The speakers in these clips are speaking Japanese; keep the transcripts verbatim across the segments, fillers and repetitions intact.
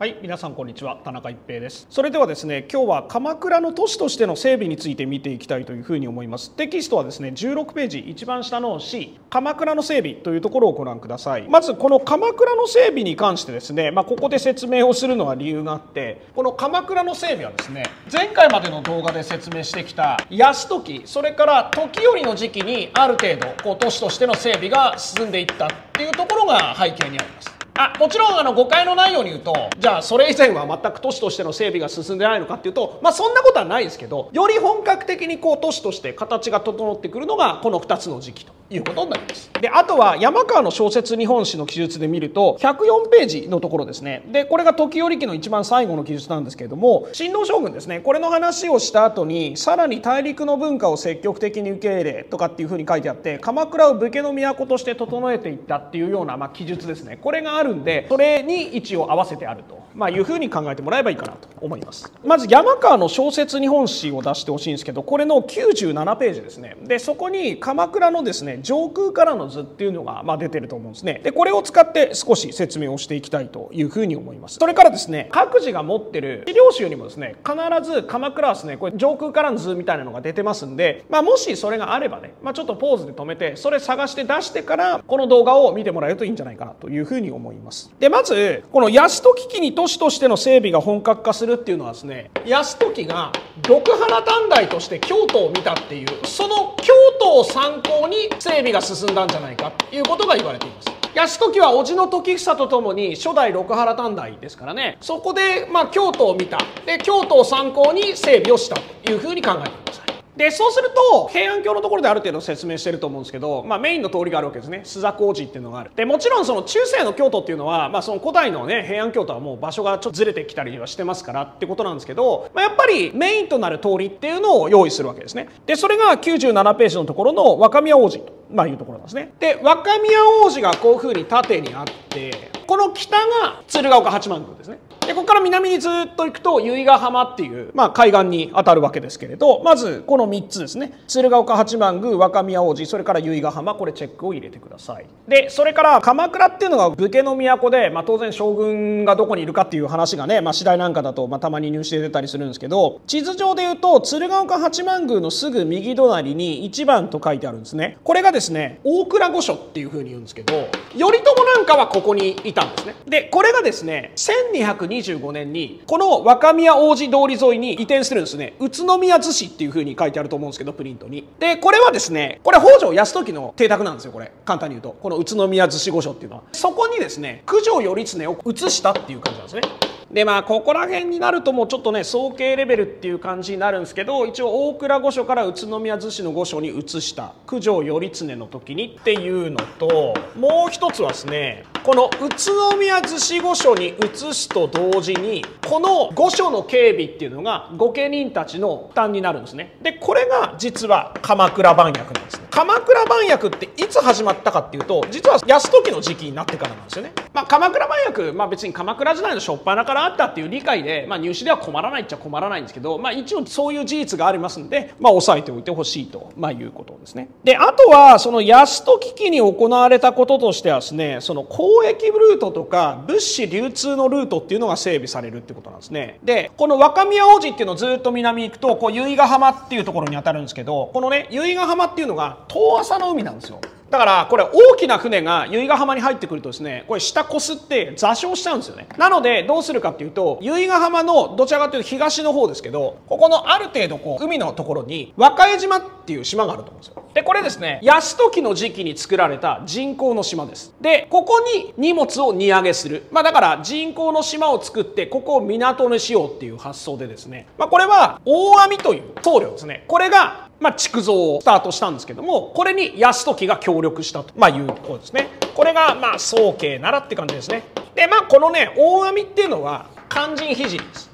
はい、皆さんこんにちは、田中一平です。それではですね、今日は鎌倉の都市としての整備について見ていきたいというふうに思います。テキストはですね、じゅうろくページ一番下の C、鎌倉の整備というところをご覧ください。まずこの鎌倉の整備に関してですね、まあ、ここで説明をするのは理由があって、この鎌倉の整備はですね、前回までの動画で説明してきた泰時、それから時頼の時期にある程度こう都市としての整備が進んでいったっていうところが背景にあります。あもちろんあの誤解のないように言うと、じゃあそれ以前は全く都市としての整備が進んでないのかっていうと、まあそんなことはないですけど、より本格的にこう都市として形が整ってくるのがこのふたつの時期ということになります。であとは山川の小説日本史の記述で見るとひゃくよんページのところですね。でこれが時頼期の一番最後の記述なんですけれども、親王将軍ですね、これの話をした後にさらに大陸の文化を積極的に受け入れとかっていうふうに書いてあって、鎌倉を武家の都として整えていったっていうようなまあ記述ですね、これがあるんで、それに位置を合わせてあると、まあ、いうふうに考えてもらえばいいかなと思います。まず山川の小説日本史を出してほしいんですけど、これのきゅうじゅうななページですね。でそこに鎌倉のですね上空からの図っていうのがまあ出てると思うんですね。でこれを使って少し説明をしていきたいというふうに思います。それからですね、各自が持ってる資料集にもですね、必ず鎌倉はですねこれ上空からの図みたいなのが出てますんで、まあ、もしそれがあればね、まあ、ちょっとポーズで止めてそれ探して出してからこの動画を見てもらえるといいんじゃないかなというふうに思います。でまずこの泰時期に都市としての整備が本格化するっていうのはですね、泰時が六原短大として京都を見たっていう、その京都を参考に整備が進んだんじゃないかということが言われています。泰時は叔父の時房とともに初代六原短大ですからね、そこでまあ京都を見た、で京都を参考に整備をしたというふうに考えてください。でそうすると平安京のところである程度説明してると思うんですけど、まあ、メインの通りがあるわけですね。須坂王子っていうのがある。でもちろんその中世の京都っていうのは、まあ、その古代のね平安京都はもう場所がちょっとずれてきたりはしてますからってことなんですけど、まあ、やっぱりメインとなる通りっていうのを用意するわけですね。でそれがきゅうじゅうななページのところの若宮王子と、まあ、いうところなんですね。で若宮王子がこういうふうに縦にあって、この北が鶴岡八幡宮ですね。でここから南にずっと行くと由比ヶ浜っていう、まあ、海岸に当たるわけですけれど、まずこのみっつですね、鶴岡八幡宮、若宮王子、それから由比ヶ浜、これチェックを入れてください。でそれから鎌倉っていうのが武家の都で、まあ、当然将軍がどこにいるかっていう話がね、まあ、次第なんかだと、まあ、たまに入試で出たりするんですけど、地図上でいうと鶴岡八幡宮のすぐ右隣にいちばんと書いてあるんですね。これがですね大倉御所っていうふうに言うんですけど、頼朝なんかはここにいたんですね。でこれがですねせんにひゃくにじゅうごねんにこの若宮王子通り沿いに移転するんですね。宇都宮子市っていうふうに書いてあると思うんですけど、プリントに。でこれはですね、これ北条泰時の邸宅なんですよ。これ簡単に言うとこの宇都宮子市御所っていうのは、そこにですね九条頼経を移したっていう感じなんですね。でまあここら辺になるともうちょっとね早慶レベルっていう感じになるんですけど、一応大倉御所から宇都宮子市の御所に移した九条頼経の時にっていうのと、もう一つはですね、この宇都宮子市御所に移すと同時にこの御所の警備っていうのが御家人たちの負担になるんですね。でこれが実は鎌倉番役なんですね。鎌倉番役っていつ始まったかっていうと、実は泰時の時期になってからなんですよね。まあ、鎌倉番役、まあ、別に鎌倉時代の初っ端からあったっていう理解で、まあ、入試では困らないっちゃ困らないんですけど、まあ、一応そういう事実がありますんで、まあ、押さえておいてほしいと、まあ、いうことですね。であとはその泰時期に行われたこととしてはですね、その交易ルートとか物資流通のルートっていうのが整備されるってことなんですね。でこの若宮王子っていうのをずっと南に行くとこう由比ヶ浜っていうところに当たるんですけど、このね由比ヶ浜っていうのが遠浅の海なんですよ。だからこれ大きな船が由比ヶ浜に入ってくるとですね、これ下こすって座礁しちゃうんですよね。なのでどうするかっていうと、由比ヶ浜のどちらかというと東の方ですけど、ここのある程度こう海のところに和江島っていう島があると思うんですよ。でこれですね泰時の時期に作られた人工の島です。でここに荷物を荷揚げする、まあ、だから人工の島を作ってここを港にしようっていう発想でですね、まあ、これは大網という棟梁ですね、これがまあ築造をスタートしたんですけども、これに泰時が協力したと、まあ、いうことですね。これがまあ早慶ならって感じですね。でまあこのね大網っていうのは肝心非人です。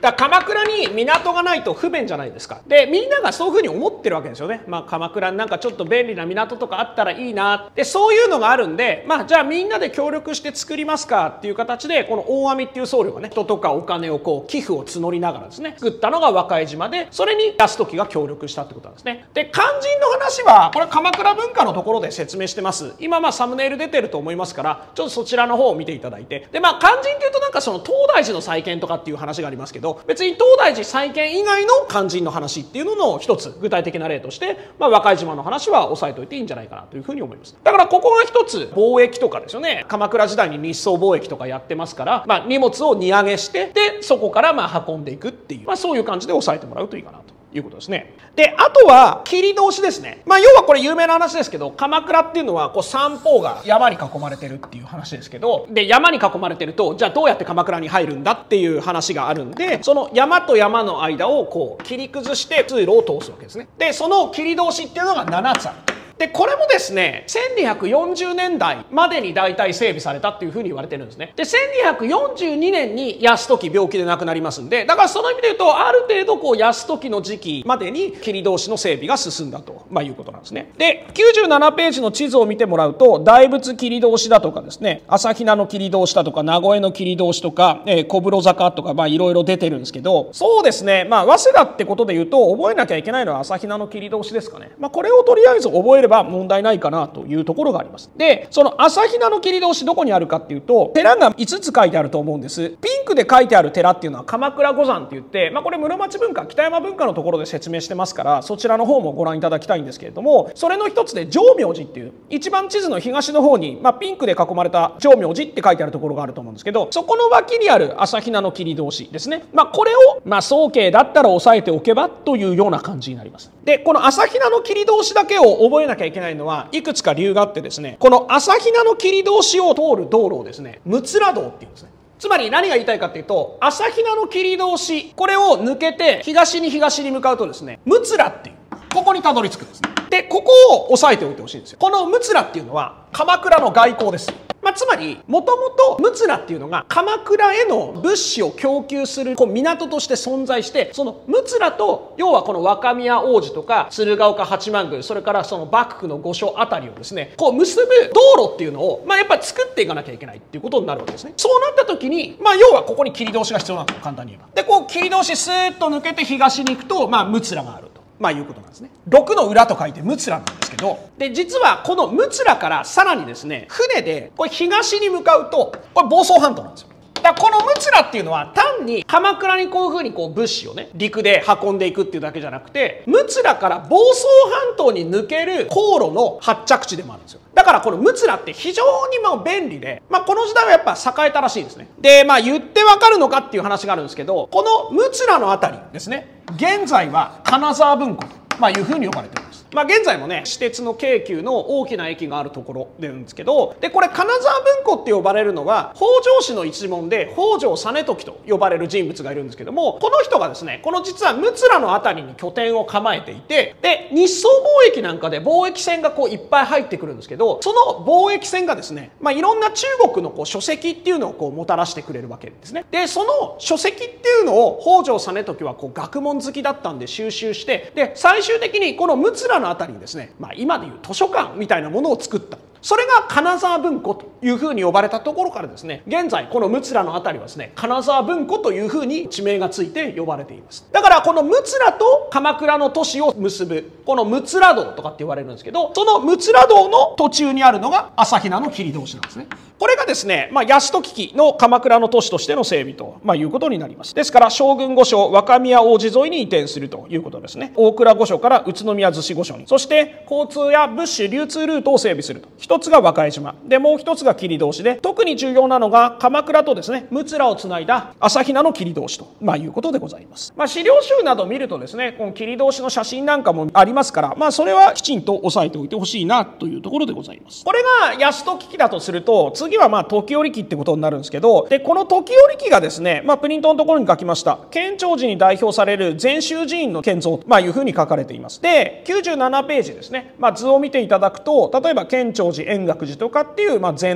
だから鎌倉に港がないと不便じゃないですか。でみんながそういうふうに思ってるわけですよね。まあ鎌倉になんかちょっと便利な港とかあったらいいなで、そういうのがあるんで、まあじゃあみんなで協力して作りますかっていう形で、この大網っていう僧侶がね、人とかお金をこう寄付を募りながらですね作ったのが和解島で、それに泰時が協力したってことなんですね。で肝心の話はこれ鎌倉文化のところで説明してます。今まあサムネイル出てると思いますから、ちょっとそちらの方を見ていただいて、でまあ肝心っていうとなんかその東大寺の再建とかっていう話がありますけど、別に東大寺再建以外の肝心の話っていうのの一つ具体的な例として、まあ、和解島の話は押さえておいていいんじゃないかなというふうに思います。だからここが一つ貿易とかですよね。鎌倉時代に日宋貿易とかやってますから、まあ、荷物を荷揚げしてでそこからまあ運んでいくっていう、まあ、そういう感じで押さえてもらうといいかなということですね。であとは切通しですね。まあ要はこれ有名な話ですけど、鎌倉っていうのはこう三方が山に囲まれてるっていう話ですけど、で山に囲まれてるとじゃあどうやって鎌倉に入るんだっていう話があるんで、その山と山の間をこう切り崩して通路を通すわけですね。でその切通しっていうのがななつある。でこれもですねせんにひゃくよんじゅうねんだいまでに大体整備されたっていうふうに言われてるんですね。でせんにひゃくよんじゅうにねんに泰時病気で亡くなりますんで、だからその意味で言うとある程度こう泰時の時期までに切通しの整備が進んだと、まあ、いうことなんですね。できゅうじゅうななページの地図を見てもらうと、大仏切通しだとかですね、朝比奈の切通しだとか名古屋の切通しとか、えー、小風呂坂とかまあいろいろ出てるんですけど、そうですね、まあ早稲田ってことで言うと覚えなきゃいけないのは朝比奈の切通しですかね。まあ、これをとりあえず覚えれば問題ないかなというところがあります。でその朝比奈の切通しどこにあるかっていうと、寺がいつつ書いてあると思うんです。ピンクで書いてある寺っていうのは鎌倉五山って言って、まあ、これ室町文化北山文化のところで説明してますから、そちらの方もご覧いただきたいんですけれども、それの一つで浄明寺っていう一番地図の東の方に、まあ、ピンクで囲まれた浄明寺って書いてあるところがあると思うんですけど、そこの脇にある朝比奈の切通しですね。まあ、これを、まあ、早慶だったら押さえておけばというような感じになります。でこの朝比奈の切通しだけを覚えなきゃいけないのはいくつか理由があってですね、この朝比奈の切通しを通る道路をですね六浦道っていうんですね。つまり何が言いたいかっていうと、朝比奈の切通しこれを抜けて東に東に向かうとですね六浦っていうここにたどり着くんですね。でここを押さえておいてほしいんですよ。この六浦っていうのは鎌倉の外交です。まあ、つまりもともと六浦っていうのが鎌倉への物資を供給するこう港として存在して、その六浦と要はこの若宮大路とか鶴岡八幡宮、それからその幕府の御所あたりをですねこう結ぶ道路っていうのを、まあ、やっぱり作っていかなきゃいけないっていうことになるわけですね。そうなった時に、まあ、要はここに切通しが必要なんですよ、簡単に言えば。でこう切通しスーッと抜けて東に行くと、まあ、六浦があると。まあいうことなんですね。六の裏と書いて六浦なんですけど、で実はこの六浦からさらにですね船でこれ東に向かうとこれ房総半島なんですよ。だからこの六浦っていうのは単に鎌倉にこういうふうにこう物資をね陸で運んでいくっていうだけじゃなくて、六浦から房総半島に抜ける航路の発着地でもあるんですよ。だからこの六浦って非常にまあ便利で、まあ、この時代はやっぱ栄えたらしいですね。でまあ言ってわかるのかっていう話があるんですけど、この六浦のあたりですね、現在は金沢文庫と、まあ、いうふうに呼ばれています。まあ、現在もね私鉄の京急の大きな駅があるところなんですけど、でこれ金沢文庫って呼ばれるのは北条氏の一門で北条実時と呼ばれる人物がいるんですけども、この人がですねこの実は六浦の辺りに拠点を構えていて、で日宋貿易なんかで貿易船がこういっぱい入ってくるんですけど、その貿易船がですね、まあ、いろんな中国のこう書籍っていうのをこうもたらしてくれるわけですね。でその書籍っていうのを北条実時はこう学問好きだったんで収集して、で最終的にこの六浦のあたりにですね、まあ、今でいう図書館みたいなものを作った。それが金沢文庫というふうに呼ばれたところからですね、現在この六浦のあたりはですね金沢文庫というふうに地名がついて呼ばれています。だからこの六浦と鎌倉の都市を結ぶこの六浦道とかって言われるんですけど、その六浦道の途中にあるのが朝比奈の切通しなんですね。これがですね、まあ、泰時期の鎌倉の都市としての整備と、まあ、いうことになります。ですから将軍御所若宮大路沿いに移転するということですね。大倉御所から宇都宮子御所に、そして交通や物資流通ルートを整備すると。一つが和解島で、もう一つが切通しで、特に重要なのが鎌倉とですね六浦をつないだ朝比奈の切通しと、まあ、いうことでございます。まあ、資料集など見るとですねこの切通しの写真なんかもありますから、まあ、それはきちんと押さえておいてほしいなというところでございます。これが泰時期だとすると、次はまあ時折期ってことになるんですけど、でこの時折期がですね、まあ、プリントのところに書きました建長寺に代表される禅宗寺院の建造と、まあ、いうふうに書かれています。できゅうじゅうななページですね、まあ、図を見ていただくと、例えば建長寺円覚寺とかっていうまあ禅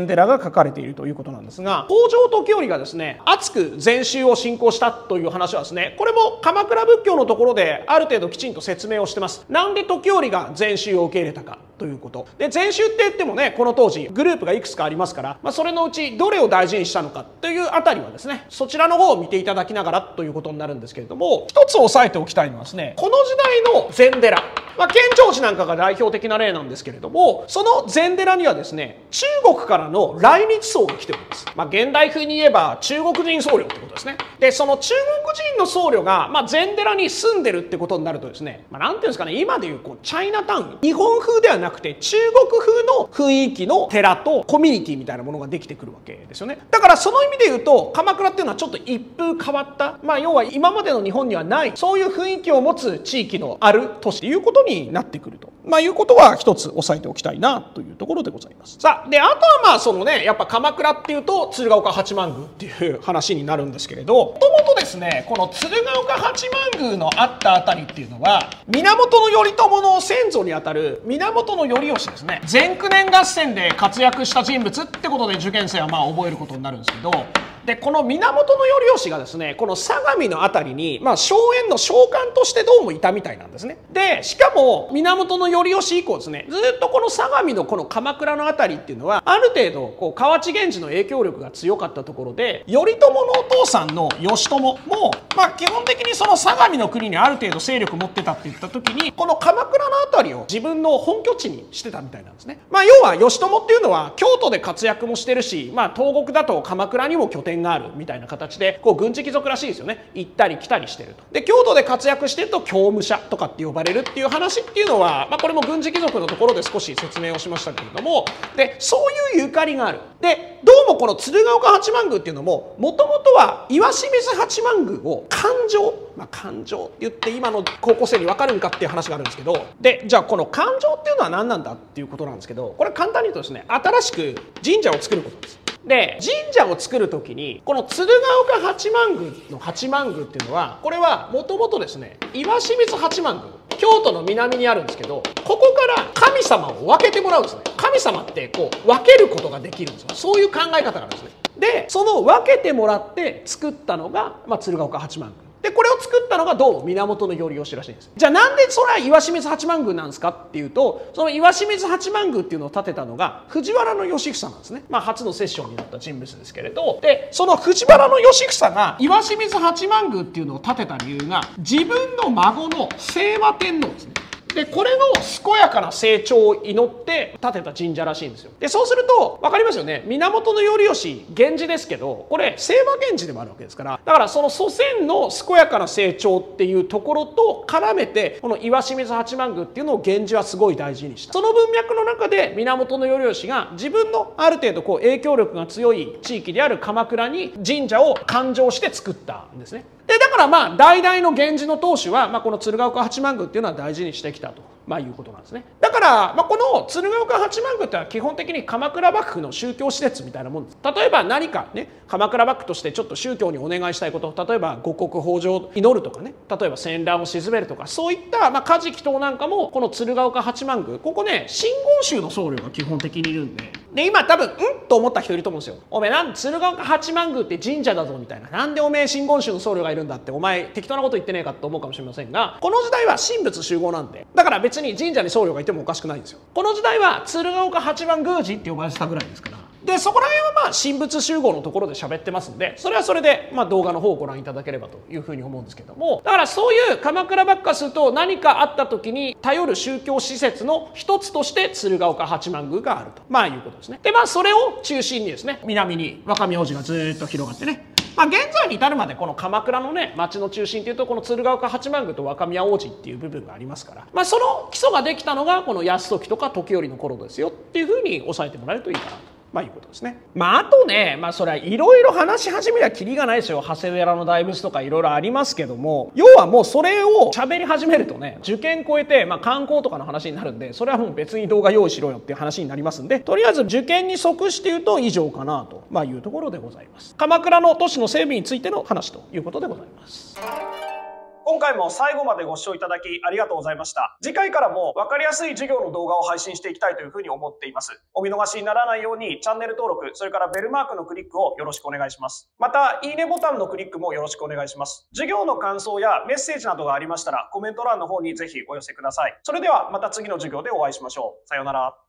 禅寺が書かれているということなんですが、北条時頼がですね熱く禅宗を信仰したという話はですね、これも鎌倉仏教のところである程度きちんと説明をしてます。なんで時頼が禅宗を受け入れたかということで、禅宗って言ってもねこの当時グループがいくつかありますから、まあ、それのうちどれを大事にしたのかというあたりはですねそちらの方を見ていただきながらということになるんですけれども、一つ押さえておきたいのはですね、この時代の禅寺、まあ、建長寺なんかが代表的な例なんですけれども、その禅寺にはですね中国からの来日僧が来ております。まあ、現代風に言えば中国人僧侶ってことですね。でその中国人の僧侶が、まあ、禅寺に住んでるってことになるとですね、まあ、なんていうんですかね、今でいうこうチャイナタウン、日本風ではなくて中国風の雰囲気の寺とコミュニティみたいなものができてくるわけですよね。だからその意味で言うと鎌倉っていうのはちょっと一風変わった、まあ、要は今までの日本にはないそういう雰囲気を持つ地域のある都市ということになってくると、まあ、いうことは一つ押さえておきたいなというところでございます。さあであとはまあそのねやっぱ鎌倉っていうと鶴岡八幡宮っていう話になるんですけれど、もともとですねこの鶴岡八幡宮のあったあたりっていうのは源頼朝の先祖にあたる源頼義ですね、前九年合戦で活躍した人物ってことで受験生はまあ覚えることになるんですけど、でこの源頼義がですねこの相模の辺りに、まあ、荘園の荘監としてどうもいたみたいなんですね。でしかも源頼義以降ですねずっとこの相模のこの鎌倉の辺りっていうのはある程度こう河内源氏の影響力が強かったところで、頼朝のお父さんの義朝も、まあ、基本的にその相模の国にある程度勢力を持ってたって言った時にこの鎌倉の辺りを自分の本拠地にしてたみたいなんですね。まあ、要は義朝っていうのは京都で活躍もしてるし、まあ、東国だと鎌倉にも拠点があるみたいな形でこう軍事貴族らしいですよね。行ったり来たりしてると。で京都で活躍してると教武者とかって呼ばれるっていう話っていうのは、まあ、これも軍事貴族のところで少し説明をしましたけれども、でそういうゆかりがある。でどうもこの鶴岡八幡宮っていうのももともとは石清水八幡宮を環状、まあ、環状って言って今の高校生に分かるんかっていう話があるんですけど、でじゃあこの環状っていうのは何なんだっていうことなんですけど、これ簡単に言うとですね新しく神社を作ることです。で神社を作る時にこの鶴岡八幡宮の八幡宮っていうのはこれはもともとですね石清水八幡宮京都の南にあるんですけど、ここから神様を分けてもらうんですね。神様ってこう分けることができるんですよ。そういう考え方があるんですね。でその分けてもらって作ったのが、まあ、鶴岡八幡宮でこれを作ったのがどうも源頼義らしいんです。じゃあなんでそれは石清水八幡宮なんですかっていうと、その石清水八幡宮っていうのを建てたのが藤原義房なんですね。まあ初の摂政になった人物ですけれど、でその藤原義房が石清水八幡宮っていうのを建てた理由が自分の孫の清和天皇ですね。でこれの健やかな成長を祈って建てた神社らしいんですよ。でそうすると分かりますよね、源頼義源氏ですけどこれ清和源氏でもあるわけですから、だからその祖先の健やかな成長っていうところと絡めてこの石清水八幡宮っていうのを源氏はすごい大事にした。その文脈の中で源頼義が自分のある程度こう影響力が強い地域である鎌倉に神社を勘定して作ったんですね。でだからまあ代々の源氏の当主は、まあ、この鶴岡八幡宮っていうのは大事にしてきたと、まあ、いうことなんですね。だから、まあ、この鶴岡八幡宮ってのは基本的に鎌倉幕府の宗教施設みたいなもんです。例えば何かね鎌倉幕府としてちょっと宗教にお願いしたいこと、例えば五穀豊穣を祈るとかね、例えば戦乱を鎮めるとかそういった、まあ、家事祈祷なんかもこの鶴岡八幡宮、ここね真言宗の僧侶が基本的にいるんで。で今多分うんと思った人いると思うんですよ。おめえなん鶴岡八幡宮って神社だぞみたいな、なんでおめえ真言宗の僧侶がいるんだってお前適当なこと言ってねえかと思うかもしれませんが、この時代は神仏集合なんで、だから別に神社に僧侶がいてもおかしくないんですよ。この時代は鶴岡八幡宮司って呼ばれてたぐらいですから。でそこら辺はまあ神仏集合のところで喋ってますんで、それはそれでまあ動画の方をご覧いただければというふうに思うんですけども、だからそういう鎌倉幕府からすると何かあった時に頼る宗教施設の一つとして鶴岡八幡宮があると、まあいうことですね。でまあそれを中心にですね南に若宮大路がずっと広がってね、まあ、現在に至るまでこの鎌倉のね町の中心というとこの鶴岡八幡宮と若宮大路っていう部分がありますから、まあ、その基礎ができたのがこの泰時とか時頼の頃ですよっていうふうに押さえてもらえるといいかなと。まあいうことですね。まああとね、まあそれはいろいろ話し始めりゃキリがないですよ。長谷寺の大仏とかいろいろありますけども、要はもうそれを喋り始めるとね、受験超えて、まあ、観光とかの話になるんで、それはもう別に動画用意しろよっていう話になりますんで、とりあえず受験に即して言うと以上かなと、まあ、いうところでございます。鎌倉の都市の整備についての話ということでございます。 今回も最後までご視聴いただきありがとうございました。次回からも分かりやすい授業の動画を配信していきたいというふうに思っています。お見逃しにならないようにチャンネル登録、それからベルマークのクリックをよろしくお願いします。また、いいねボタンのクリックもよろしくお願いします。授業の感想やメッセージなどがありましたらコメント欄の方にぜひお寄せください。それではまた次の授業でお会いしましょう。さようなら。